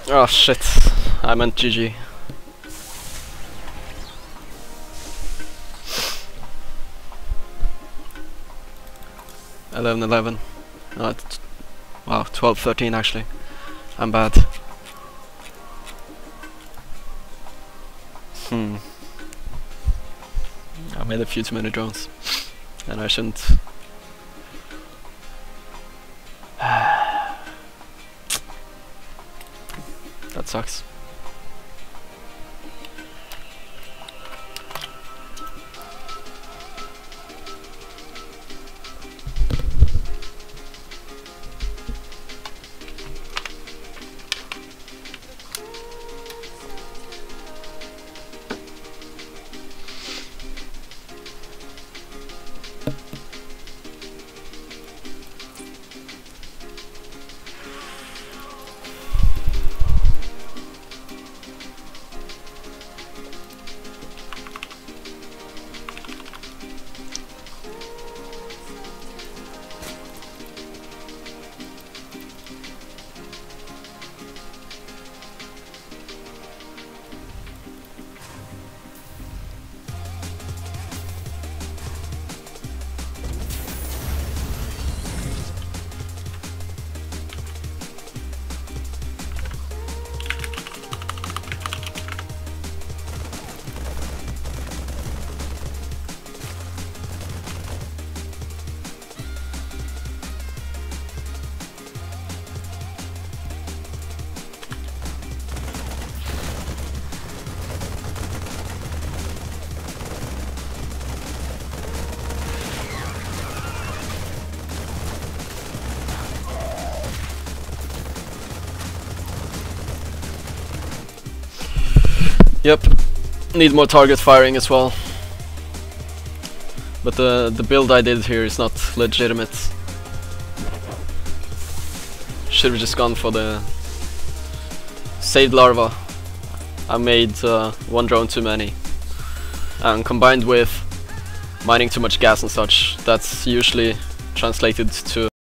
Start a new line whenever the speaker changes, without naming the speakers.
Oh shit, I meant GG. $11-11. No, wow, 12-13 actually. I'm bad. I made a few too many drones, and I shouldn't. That sucks. Yep, need more target firing as well. But the build I did here is not legitimate. Should have just gone for the saved larva. I made one drone too many. And combined with mining too much gas and such, that's usually translated to